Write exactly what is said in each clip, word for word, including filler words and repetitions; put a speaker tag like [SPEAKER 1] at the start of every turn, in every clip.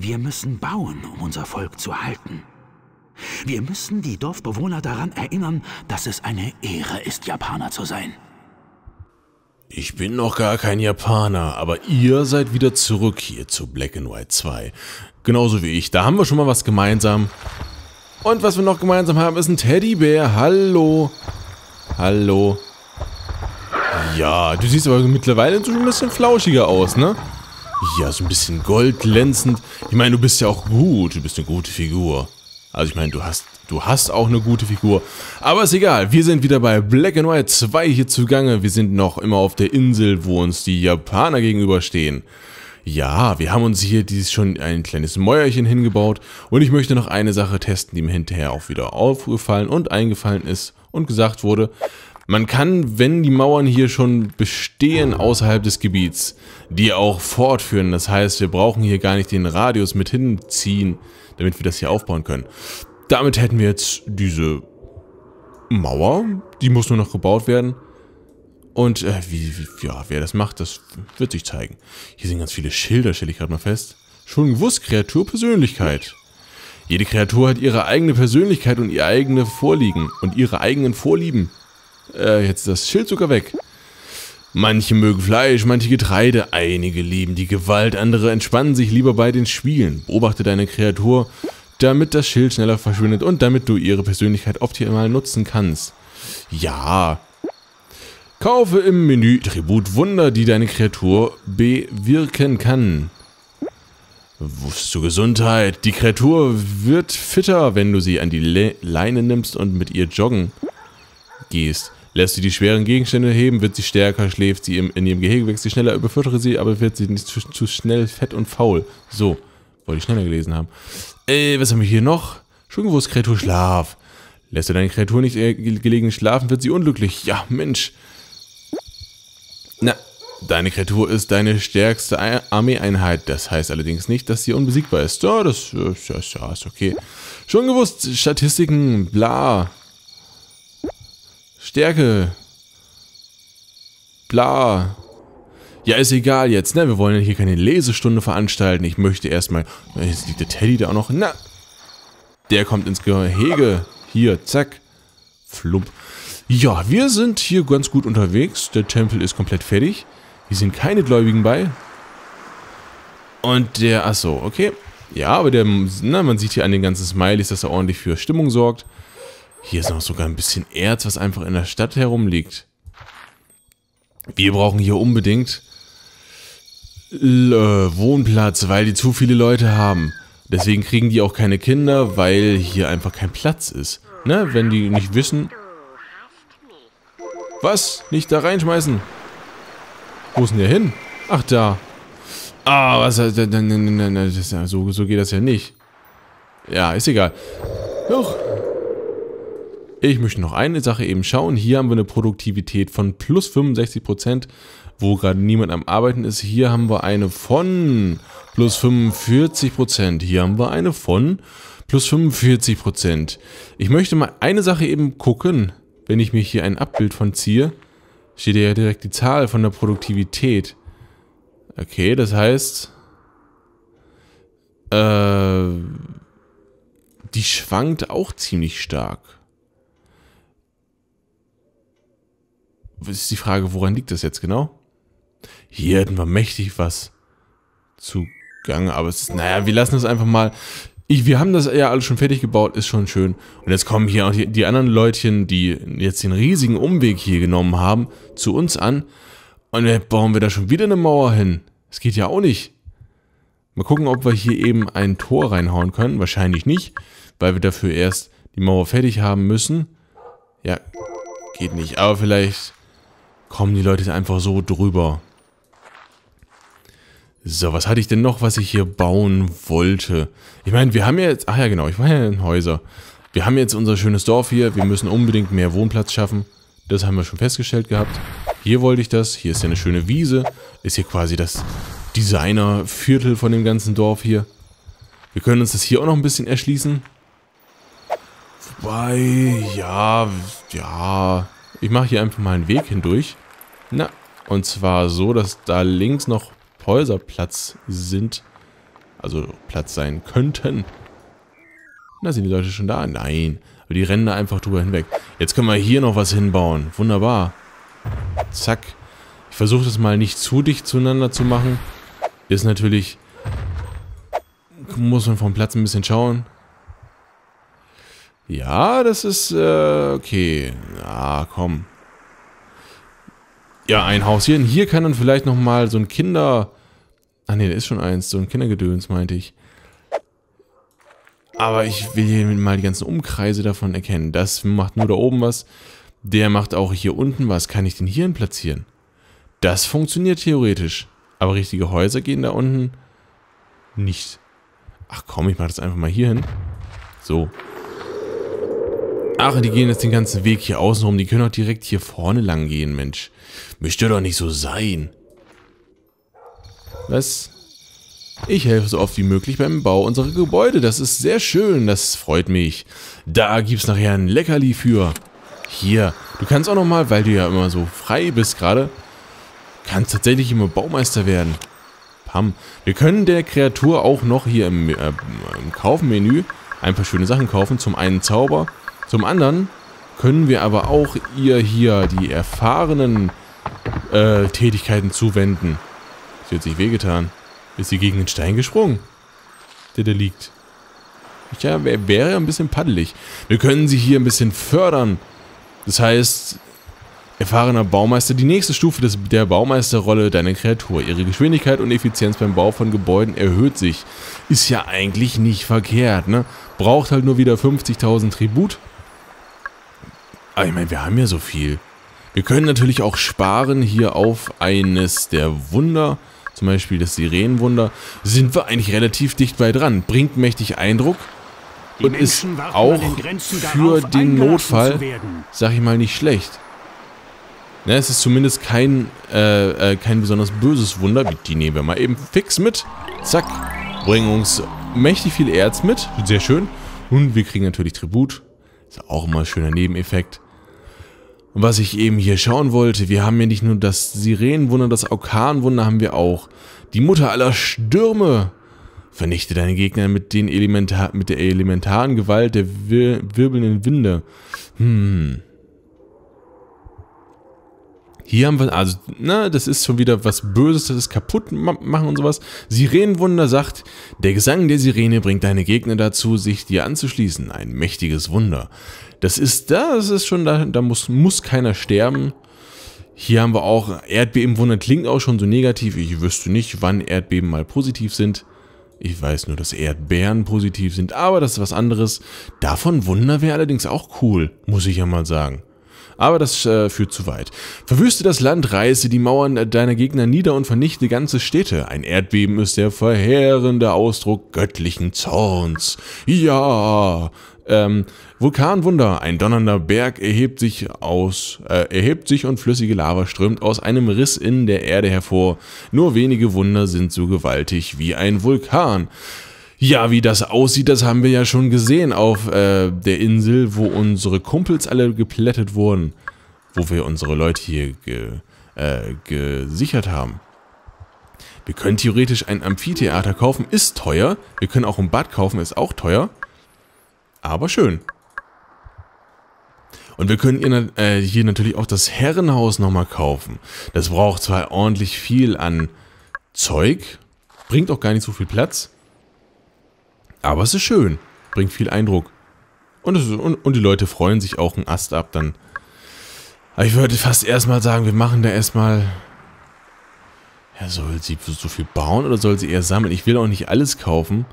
[SPEAKER 1] Wir müssen bauen, um unser Volk zu halten. Wir müssen die Dorfbewohner daran erinnern, dass es eine Ehre ist, Japaner zu sein.
[SPEAKER 2] Ich bin noch gar kein Japaner, aber ihr seid wieder zurück hier zu Black and White zwei. Genauso wie ich, da haben wir schon mal was gemeinsam. Und was wir noch gemeinsam haben, ist ein Teddybär. Hallo. Hallo. Ja, du siehst aber mittlerweile schon ein bisschen flauschiger aus, ne? Ja, so ein bisschen goldglänzend. Ich meine, du bist ja auch gut. Du bist eine gute Figur. Also ich meine, du hast, du hast auch eine gute Figur. Aber ist egal, wir sind wieder bei Black and White zwei hier zugange. Wir sind noch immer auf der Insel, wo uns die Japaner gegenüberstehen. Ja, wir haben uns hier dieses schon ein kleines Mäuerchen hingebaut. Und ich möchte noch eine Sache testen, die mir hinterher auch wieder aufgefallen und eingefallen ist und gesagt wurde. Man kann, wenn die Mauern hier schon bestehen außerhalb des Gebiets, die auch fortführen. Das heißt, wir brauchen hier gar nicht den Radius mit hinziehen, damit wir das hier aufbauen können. Damit hätten wir jetzt diese Mauer, die muss nur noch gebaut werden. Und äh, wie, wie, ja, wer das macht, das wird sich zeigen. Hier sind ganz viele Schilder, stelle ich gerade mal fest. Schon gewusst, Kreatur, Persönlichkeit. Jede Kreatur hat ihre eigene Persönlichkeit und ihr eigene Vorliegen und ihre eigenen Vorlieben. Äh, jetzt ist das Schild sogar weg. Manche mögen Fleisch, manche Getreide, einige lieben die Gewalt, andere entspannen sich lieber bei den Spielen. Beobachte deine Kreatur, damit das Schild schneller verschwindet und damit du ihre Persönlichkeit optimal nutzen kannst. Ja. Kaufe im Menü Tribut Wunder, die deine Kreatur bewirken kann. Zur Gesundheit. Die Kreatur wird fitter, wenn du sie an die Le Leine nimmst und mit ihr joggen gehst. Lässt sie die schweren Gegenstände heben, wird sie stärker, schläft sie im, in ihrem Gehege, wächst sie schneller, überfüttere sie, aber wird sie nicht zu, zu schnell fett und faul. So, wollte ich schneller gelesen haben. Äh, was haben wir hier noch? Schon gewusst, Kreatur Schlaf. Lässt du deine Kreatur nicht äh, gelegentlich schlafen, wird sie unglücklich. Ja, Mensch. Na, deine Kreatur ist deine stärkste Armeeeinheit. Das heißt allerdings nicht, dass sie unbesiegbar ist. Ja, das ja, ja, ist okay. Schon gewusst, Statistiken, bla. Stärke. Bla. Ja, ist egal jetzt, ne? Wir wollen hier keine Lesestunde veranstalten. Ich möchte erstmal... Jetzt liegt der Teddy da auch noch. Na! Der kommt ins Gehege. Hier, zack. Flump. Ja, wir sind hier ganz gut unterwegs. Der Tempel ist komplett fertig. Hier sind keine Gläubigen bei. Und der... Achso, okay. Ja, aber der... Na, man sieht hier an den ganzen Smileys, dass er ordentlich für Stimmung sorgt. Hier ist noch sogar ein bisschen Erz, was einfach in der Stadt herumliegt. Wir brauchen hier unbedingt äh, Wohnplatz, weil die zu viele Leute haben. Deswegen kriegen die auch keine Kinder, weil hier einfach kein Platz ist. Ne? Wenn die nicht wissen... Was? Nicht da reinschmeißen. Wo ist denn der hin? Ach, da. Ah, was... So, so geht das ja nicht. Ja, ist egal. Huch. Ich möchte noch eine Sache eben schauen. Hier haben wir eine Produktivität von plus fünfundsechzig Prozent, wo gerade niemand am Arbeiten ist. Hier haben wir eine von plus fünfundvierzig Prozent. Hier haben wir eine von plus fünfundvierzig Prozent. Ich möchte mal eine Sache eben gucken. Wenn ich mir hier ein Abbild von ziehe, steht ja direkt die Zahl von der Produktivität. Okay, das heißt, äh, die schwankt auch ziemlich stark. Ist die Frage, woran liegt das jetzt genau? Hier hätten wir mächtig was zugange, aber es ist, naja, wir lassen das einfach mal. Ich, wir haben das ja alles schon fertig gebaut, ist schon schön. Und jetzt kommen hier auch die, die anderen Leutchen, die jetzt den riesigen Umweg hier genommen haben, zu uns an. Und dann bauen wir da schon wieder eine Mauer hin. Das geht ja auch nicht. Mal gucken, ob wir hier eben ein Tor reinhauen können. Wahrscheinlich nicht, weil wir dafür erst die Mauer fertig haben müssen. Ja, geht nicht, aber vielleicht... kommen die Leute einfach so drüber. So, was hatte ich denn noch, was ich hier bauen wollte? Ich meine, wir haben ja jetzt... Ach ja, genau, ich war ja in Häuser. Wir haben jetzt unser schönes Dorf hier. Wir müssen unbedingt mehr Wohnplatz schaffen. Das haben wir schon festgestellt gehabt. Hier wollte ich das. Hier ist ja eine schöne Wiese. Ist hier quasi das Designerviertel von dem ganzen Dorf hier. Wir können uns das hier auch noch ein bisschen erschließen. Wobei, ja, ja... Ich mache hier einfach mal einen Weg hindurch. Na, und zwar so, dass da links noch Häuserplatz sind. also Platz sein könnten. Da sind die Leute schon da? Nein. Aber die rennen da einfach drüber hinweg. Jetzt können wir hier noch was hinbauen. Wunderbar. Zack. Ich versuche das mal nicht zu dicht zueinander zu machen. Ist natürlich... Muss man vom Platz ein bisschen schauen. Ja, das ist... Äh, okay. Ah, komm. Ja, ein Hauschen. Hier kann dann vielleicht nochmal so ein Kinder... Ach ne, da ist schon eins. So ein Kindergedöns, meinte ich. Aber ich will hier mal die ganzen Umkreise davon erkennen. Das macht nur da oben was. Der macht auch hier unten was. Kann ich den hierhin platzieren? Das funktioniert theoretisch. Aber richtige Häuser gehen da unten nicht. Ach komm, ich mach das einfach mal hier hin. So. Ach, die gehen jetzt den ganzen Weg hier außen rum. Die können auch direkt hier vorne lang gehen, Mensch. Müsste doch nicht so sein. Was? Ich helfe so oft wie möglich beim Bau unserer Gebäude. Das ist sehr schön. Das freut mich. Da gibt's nachher ein Leckerli für. Hier. Du kannst auch nochmal, weil du ja immer so frei bist gerade, kannst tatsächlich immer Baumeister werden. Pam. Wir können der Kreatur auch noch hier im, äh, im Kaufmenü ein paar schöne Sachen kaufen. Zum einen Zauber. Zum anderen können wir aber auch ihr hier die erfahrenen äh, Tätigkeiten zuwenden. Sie hat sich wehgetan. Ist sie gegen den Stein gesprungen, der da liegt. Ja, wäre wär ein bisschen paddelig. Wir können sie hier ein bisschen fördern. Das heißt, erfahrener Baumeister, die nächste Stufe des, der Baumeisterrolle deiner Kreatur. Ihre Geschwindigkeit und Effizienz beim Bau von Gebäuden erhöht sich. Ist ja eigentlich nicht verkehrt, ne? Braucht halt nur wieder fünfzigtausend Tribut. Aber ich meine, wir haben ja so viel. Wir können natürlich auch sparen hier auf eines der Wunder. Zum Beispiel das Sirenenwunder, sind wir eigentlich relativ dicht bei dran. Bringt mächtig Eindruck und ist auch für den Notfall, sag ich mal, nicht schlecht. Ne, es ist zumindest kein, äh, äh, kein besonders böses Wunder. Die nehmen wir mal eben fix mit. Zack. Bringen uns mächtig viel Erz mit. Sehr schön. Und wir kriegen natürlich Tribut. Ist auch immer ein schöner Nebeneffekt. Und was ich eben hier schauen wollte, wir haben ja nicht nur das Sirenenwunder, das Orkanwunder haben wir auch. Die Mutter aller Stürme. Vernichte deine Gegner mit, den Elementar mit der elementaren Gewalt der wir wirbelnden Winde. Hm. Hier haben wir, also, na, das ist schon wieder was Böses, das ist kaputt machen und sowas. Sirenenwunder sagt, der Gesang der Sirene bringt deine Gegner dazu, sich dir anzuschließen. Ein mächtiges Wunder. Das ist, das ist schon, da, da muss, muss keiner sterben. Hier haben wir auch Erdbebenwunder, klingt auch schon so negativ. Ich wüsste nicht, wann Erdbeben mal positiv sind. Ich weiß nur, dass Erdbeeren positiv sind, aber das ist was anderes. Davon Wunder wäre allerdings auch cool, muss ich ja mal sagen. Aber das äh, führt zu weit. Verwüste das Land, reiße die Mauern deiner Gegner nieder und vernichte ganze Städte. Ein Erdbeben ist der verheerende Ausdruck göttlichen Zorns. Ja, ähm, Vulkanwunder. Ein donnernder Berg erhebt sich aus, äh, erhebt sich und flüssige Lava strömt aus einem Riss in der Erde hervor. Nur wenige Wunder sind so gewaltig wie ein Vulkan. Ja, wie das aussieht, das haben wir ja schon gesehen auf äh, der Insel, wo unsere Kumpels alle geplättet wurden. Wo wir unsere Leute hier ge, äh, gesichert haben. Wir können theoretisch ein Amphitheater kaufen, ist teuer. Wir können auch ein Bad kaufen, ist auch teuer. Aber schön. Und wir können hier, äh, hier natürlich auch das Herrenhaus nochmal kaufen. Das braucht zwar ordentlich viel an Zeug, bringt auch gar nicht so viel Platz. Aber es ist schön. Bringt viel Eindruck. Und, es ist, und, und die Leute freuen sich auch einen Ast ab dann. Aber ich würde fast erstmal sagen, wir machen da erstmal... Ja, soll sie so viel bauen oder soll sie eher sammeln? Ich will auch nicht alles kaufen.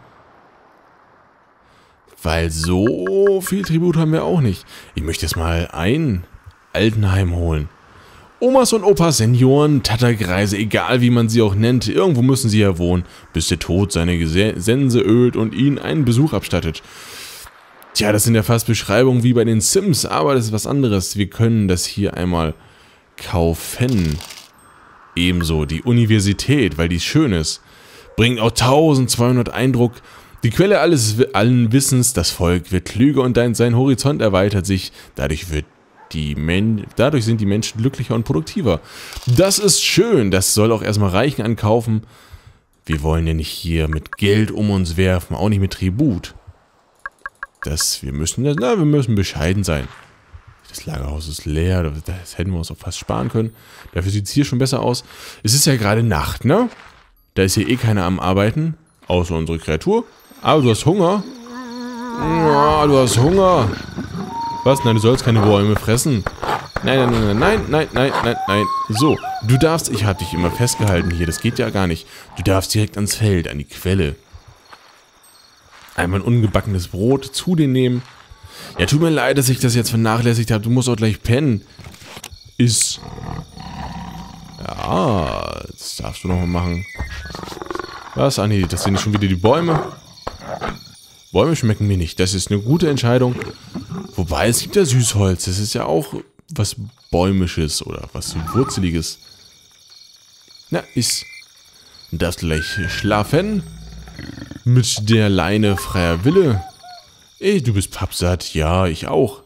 [SPEAKER 2] Weil so viel Tribut haben wir auch nicht. Ich möchte jetzt mal ein Altenheim holen. Omas und Opas, Senioren, Tattergreise, egal wie man sie auch nennt, irgendwo müssen sie ja wohnen, bis der Tod seine Sense ölt und ihnen einen Besuch abstattet. Tja, das sind ja fast Beschreibungen wie bei den Sims, aber das ist was anderes. Wir können das hier einmal kaufen. Ebenso die Universität, weil die schön ist. Bringt auch tausendzweihundert Eindruck. Die Quelle alles, allen Wissens, das Volk wird klüger und dein, sein Horizont erweitert sich. Dadurch wird Die Men Dadurch sind die Menschen glücklicher und produktiver. Das ist schön. Das soll auch erstmal reichen an Kaufen. Wir wollen ja nicht hier mit Geld um uns werfen, auch nicht mit Tribut. Das, wir müssen, na, wir müssen bescheiden sein. Das Lagerhaus ist leer, das hätten wir uns auch fast sparen können. Dafür sieht es hier schon besser aus. Es ist ja gerade Nacht, ne? Da ist hier eh keiner am Arbeiten, außer unsere Kreatur. Aber du hast Hunger. Ja, du hast Hunger. Was? Nein, du sollst keine Bäume fressen. Nein, nein, nein, nein, nein, nein, nein, nein. So, du darfst, ich habe dich immer festgehalten hier, das geht ja gar nicht. Du darfst direkt ans Feld, an die Quelle. Einmal ein ungebackenes Brot zu dir nehmen. Ja, tut mir leid, dass ich das jetzt vernachlässigt habe. Du musst auch gleich pennen. Ist. Ja, das darfst du nochmal machen. Was? Ah, nee, das sind schon wieder die Bäume. Bäume schmecken mir nicht. Das ist eine gute Entscheidung. Wobei, es gibt ja Süßholz. Das ist ja auch was Bäumisches oder was Wurzeliges. Na, ist. Du darfst gleich schlafen. Mit der Leine freier Wille. Ey, du bist pappsatt. Ja, ich auch.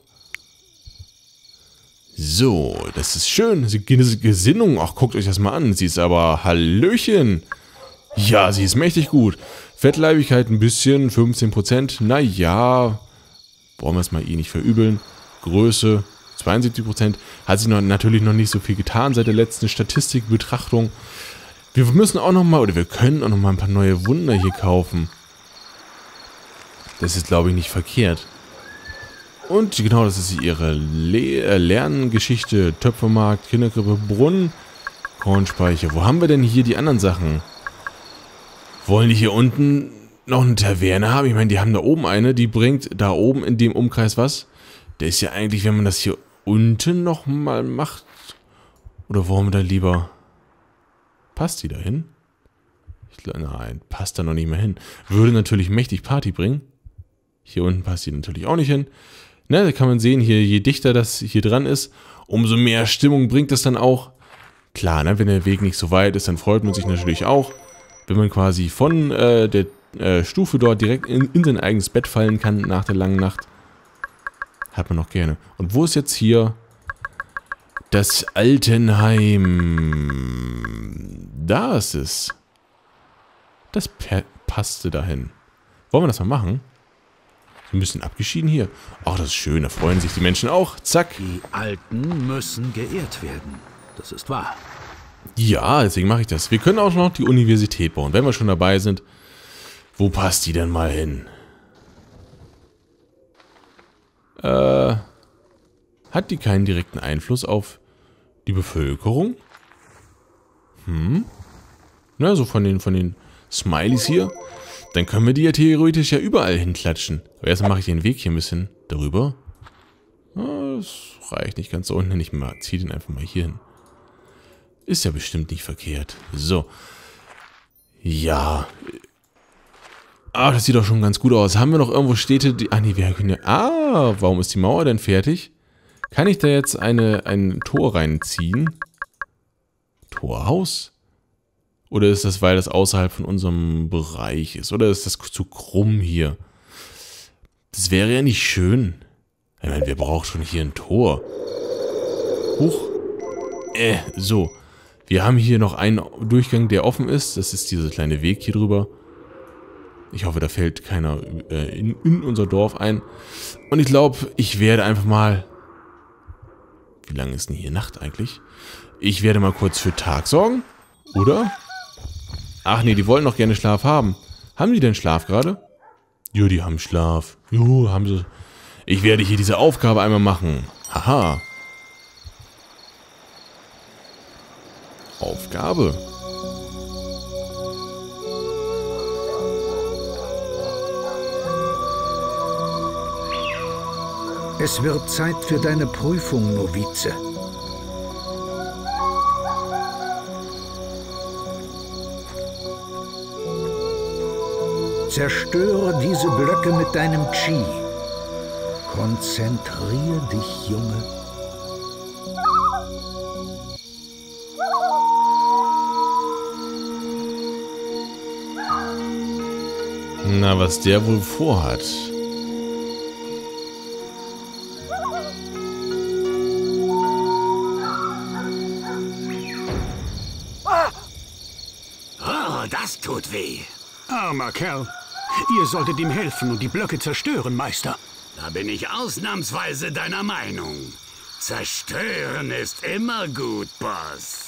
[SPEAKER 2] So, das ist schön. Diese Gesinnung. Ach, guckt euch das mal an. Sie ist aber Hallöchen. Ja, sie ist mächtig gut. Fettleibigkeit ein bisschen, fünfzehn Prozent. Naja, wollen wir es mal eh nicht verübeln. Größe, zweiundsiebzig Prozent. Hat sie noch, natürlich noch nicht so viel getan seit der letzten Statistikbetrachtung. Wir müssen auch noch mal, oder wir können auch noch mal ein paar neue Wunder hier kaufen. Das ist, glaube ich, nicht verkehrt. Und genau, das ist ihre Le äh, Lerngeschichte. Töpfermarkt, Kinderkrippe, Brunnen, Kornspeicher. Wo haben wir denn hier die anderen Sachen? Wollen die hier unten noch eine Taverne haben? Ich meine, die haben da oben eine, die bringt da oben in dem Umkreis was. Der ist ja eigentlich, wenn man das hier unten nochmal macht. Oder wollen wir da lieber... Passt die da hin? Ich, nein, passt da noch nicht mehr hin. Würde natürlich mächtig Party bringen. Hier unten passt die natürlich auch nicht hin. Ne, da kann man sehen, hier, je dichter das hier dran ist, umso mehr Stimmung bringt es dann auch. Klar, ne, wenn der Weg nicht so weit ist, dann freut man sich natürlich auch. Wenn man quasi von äh, der äh, Stufe dort direkt in, in sein eigenes Bett fallen kann nach der langen Nacht. Hat man noch gerne. Und wo ist jetzt hier das Altenheim? Da ist es. Das passte dahin. Wollen wir das mal machen? Ein bisschen abgeschieden hier. Ach, das ist schön. Da freuen sich die Menschen auch. Zack.
[SPEAKER 1] Die Alten müssen geehrt werden. Das ist wahr.
[SPEAKER 2] Ja, deswegen mache ich das. Wir können auch noch die Universität bauen, wenn wir schon dabei sind. Wo passt die denn mal hin? Äh, hat die keinen direkten Einfluss auf die Bevölkerung? Hm? Na, so von den, von den Smileys hier. Dann können wir die ja theoretisch ja überall hinklatschen. Aber erstmal mache ich den Weg hier ein bisschen darüber. Ah, das reicht nicht ganz so unten. Ich ziehe den einfach mal hier hin. Ist ja bestimmt nicht verkehrt. So. Ja. Ah, das sieht doch schon ganz gut aus. Haben wir noch irgendwo Städte, die... Ah, nee, wir können ja... Ah, warum ist die Mauer denn fertig? Kann ich da jetzt eine, ein Tor reinziehen? Torhaus? Oder ist das, weil das außerhalb von unserem Bereich ist? Oder ist das zu krumm hier? Das wäre ja nicht schön. Ich meine, wer braucht schon hier ein Tor? Huch. Äh, so. Wir haben hier noch einen Durchgang, der offen ist. Das ist dieser kleine Weg hier drüber. Ich hoffe, da fällt keiner äh, in, in unser Dorf ein. Und ich glaube, ich werde einfach mal... Wie lange ist denn hier Nacht eigentlich? Ich werde mal kurz für Tag sorgen. Oder? Ach nee, die wollen noch gerne Schlaf haben. Haben die denn Schlaf gerade? Jo, die haben Schlaf. Jo, haben sie. Ich werde hier diese Aufgabe einmal machen. Haha. Aufgabe.
[SPEAKER 3] Es wird Zeit für deine Prüfung, Novize. Zerstöre diese Blöcke mit deinem Chi. Konzentriere dich, Junge.
[SPEAKER 2] Na, was der wohl vorhat.
[SPEAKER 1] Oh, das tut
[SPEAKER 4] weh.
[SPEAKER 1] Armer Kerl. Ihr solltet ihm helfen und die Blöcke zerstören, Meister.
[SPEAKER 4] Da bin ich ausnahmsweise deiner Meinung. Zerstören ist immer gut, Boss.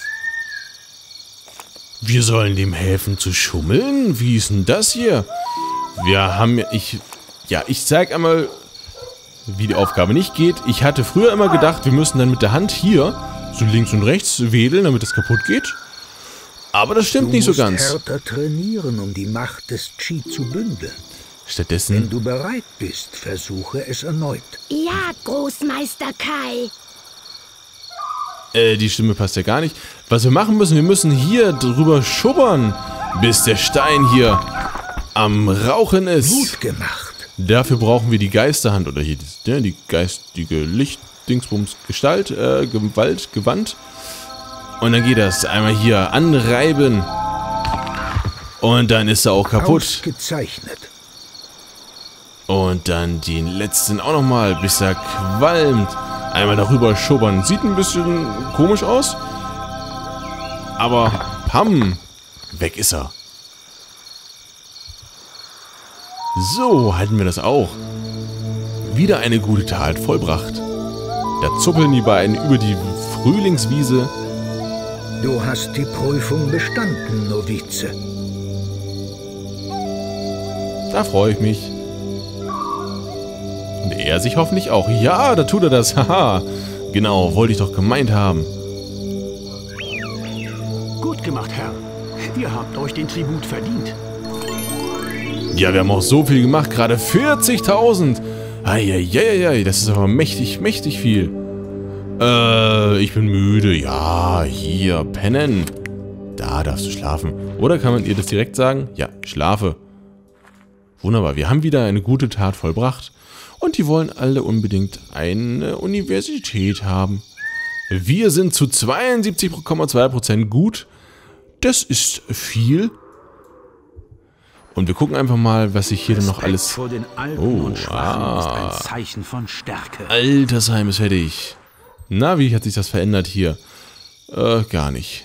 [SPEAKER 2] Wir sollen dem helfen zu schummeln? Wie ist denn das hier? Wir haben ja, ich, ja, ich zeig einmal, wie die Aufgabe nicht geht. Ich hatte früher immer gedacht, wir müssen dann mit der Hand hier so links und rechts wedeln, damit das kaputt geht. Aber das stimmt nicht so ganz.
[SPEAKER 3] Du musst härter trainieren, um die Macht des Qi zu bündeln.
[SPEAKER 2] Stattdessen...
[SPEAKER 3] Wenn du bereit bist, versuche es erneut.
[SPEAKER 5] Ja, Großmeister Kai.
[SPEAKER 2] Äh, die Stimme passt ja gar nicht. Was wir machen müssen, wir müssen hier drüber schubbern, bis der Stein hier am Rauchen ist.
[SPEAKER 3] Gut gemacht.
[SPEAKER 2] Dafür brauchen wir die Geisterhand oder hier die, ja, die geistige Licht-Dingsbums Gestalt, äh, Gewalt, Gewand. Und dann geht das einmal hier anreiben. Und dann ist er auch kaputt.
[SPEAKER 3] Ausgezeichnet.
[SPEAKER 2] Und dann den letzten auch nochmal, bis er qualmt. Einmal darüber schubbern. Sieht ein bisschen komisch aus. Aber pam, weg ist er. So, halten wir das auch. Wieder eine gute Tat vollbracht. Da zuppeln die beiden über die Frühlingswiese.
[SPEAKER 3] Du hast die Prüfung bestanden, Novize.
[SPEAKER 2] Da freue ich mich. Und er sich hoffentlich auch. Ja, da tut er das. Haha. Genau, wollte ich doch gemeint haben.
[SPEAKER 1] Gut gemacht, Herr. Ihr habt euch den Tribut verdient.
[SPEAKER 2] Ja, wir haben auch so viel gemacht. Gerade vierzigtausend. Eieieiei, das ist aber mächtig, mächtig viel. Äh, ich bin müde. Ja, hier, pennen. Da darfst du schlafen. Oder kann man ihr das direkt sagen? Ja, schlafe. Wunderbar, wir haben wieder eine gute Tat vollbracht. Und die wollen alle unbedingt eine Universität haben. Wir sind zu zweiundsiebzig Komma zwei Prozent gut. Das ist viel. Und wir gucken einfach mal, was sich hier denn noch alles...
[SPEAKER 1] Vor den Alten
[SPEAKER 2] Oh,
[SPEAKER 1] und Schwachen
[SPEAKER 2] ah.
[SPEAKER 1] ist ein Zeichen von Stärke.
[SPEAKER 2] Altersheim ist fertig. Na, wie hat sich das verändert hier? Äh, gar nicht.